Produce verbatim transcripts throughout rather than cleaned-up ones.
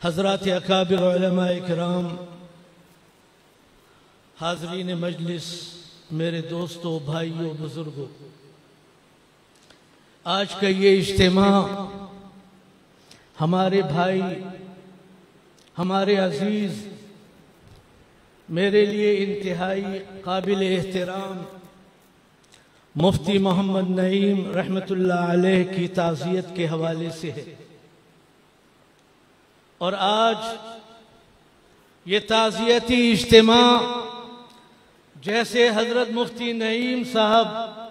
حضرات اکابر علماء کرام، حاضرین مجلس، میرے دوستوں، بھائیوں، بزرگوں، آج کا یہ اجتماع ہمارے بھائی، ہمارے عزیز، میرے لیے انتہائی قابل احترام مفتی محمد نعیم رحمت اللہ علیہ کی تعزیت کے حوالے سے ہے۔ اور آج یہ تعزیتی اجتماع جیسے حضرت مفتی نعیم صاحب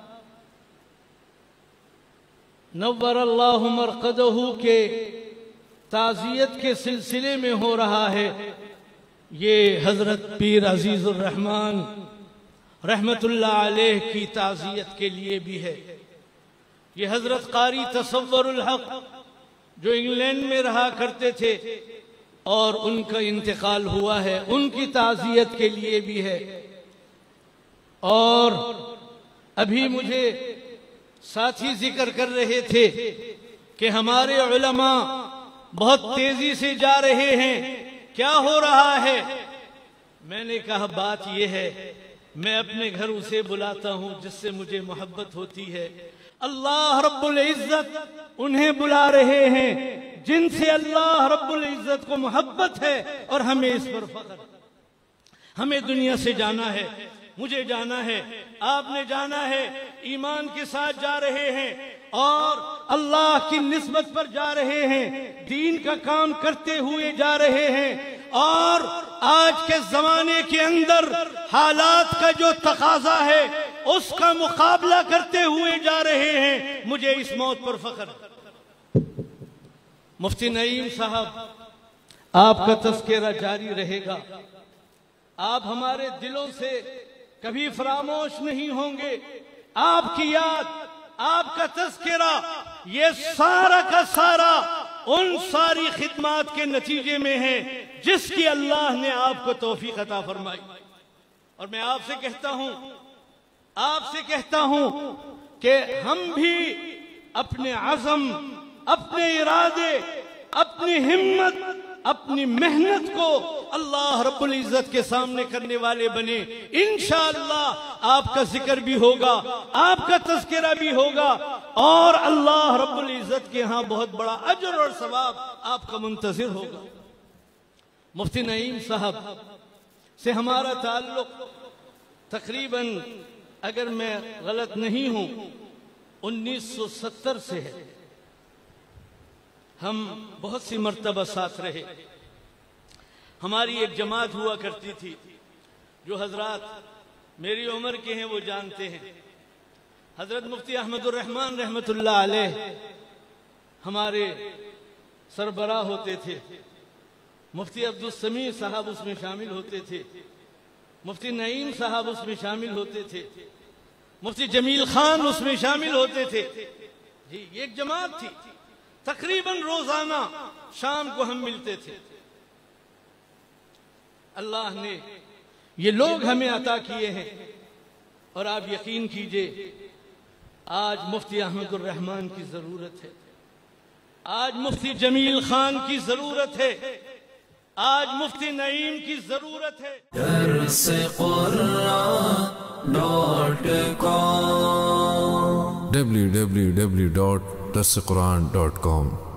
نور اللہ مرقدہ کے تعزیت کے سلسلے میں ہو رہا ہے، یہ حضرت پیر عزیز الرحمن رحمت اللہ علیہ کی تعزیت کے لیے بھی ہے۔ یہ حضرت قاری تصور الحق جو انگلینڈ میں رہا کرتے تھے اور ان کا انتقال ہوا ہے، ان کی تعزیت کے لیے بھی ہے۔ اور ابھی مجھے ساتھی ذکر کر رہے تھے کہ ہمارے علماء بہت تیزی سے جا رہے ہیں، کیا ہو رہا ہے؟ میں نے کہا بات یہ ہے، میں اپنے گھر اسے بلاتا ہوں جس سے مجھے محبت ہوتی ہے۔ اللہ رب العزت انہیں بلا رہے ہیں جن سے اللہ رب العزت کو محبت ہے، اور ہمیں اس پر فخر۔ ہمیں دنیا سے جانا ہے، مجھے جانا ہے، آپ نے جانا ہے، ایمان کے ساتھ جا رہے ہیں اور اللہ کی نسبت پر جا رہے ہیں، دین کا کام کرتے ہوئے جا رہے ہیں۔ اور آج کے زمانے کے اندر حالات کا جو تقاضا ہے اس کا مقابلہ کرتے ہوئے جا رہے ہیں، مجھے اس موت پر فخر۔ مفتی نعیم صاحب، آپ کا تذکرہ جاری رہے گا، آپ ہمارے دلوں سے کبھی فراموش نہیں ہوں گے۔ آپ کی یاد، آپ کا تذکرہ، یہ سارا کا سارا ان ساری خدمات کے نتیجے میں ہے جس کی اللہ نے آپ کو توفیق عطا فرمائی۔ اور میں آپ سے کہتا ہوں آپ سے کہتا ہوں کہ ہم بھی اپنے عزم، اپنے ارادے، اپنی ہمت، اپنی محنت کو اللہ رب العزت کے سامنے کرنے والے بنے۔ انشاءاللہ آپ کا ذکر بھی ہوگا، آپ کا تذکرہ بھی ہوگا، اور اللہ رب العزت کے ہاں بہت بڑا اجر اور ثواب آپ کا منتظر ہوگا۔ مفتی نعیم صاحب سے ہمارا تعلق تقریباً، اگر میں غلط نہیں ہوں، انیس سو ستر سے ہے۔ ہم بہت سی مرتبہ ساتھ رہے۔ ہماری ایک جماعت ہوا کرتی تھی، جو حضرات میری عمر کے ہیں وہ جانتے ہیں۔ حضرت مفتی احمد الرحمن رحمت اللہ علیہ ہمارے سربراہ ہوتے تھے، مفتی عبدالسمیع صاحب اس میں شامل ہوتے تھے، مفتی نعیم صاحب اس میں شامل ہوتے تھے، مفتی جمیل خان اس میں شامل ہوتے تھے۔ جی، ایک جماعت تھی، تقریباً روزانہ شام کو ہم ملتے تھے۔ اللہ نے یہ لوگ ہمیں عطا کیے ہیں، اور آپ یقین کیجئے آج مفتی احمد الرحمن کی ضرورت ہے، آج مفتی جمیل خان کی ضرورت ہے، آج مفتی نعیم کی ضرورت ہے۔ Dars Quran dot com W W W dot Dars Quran dot کام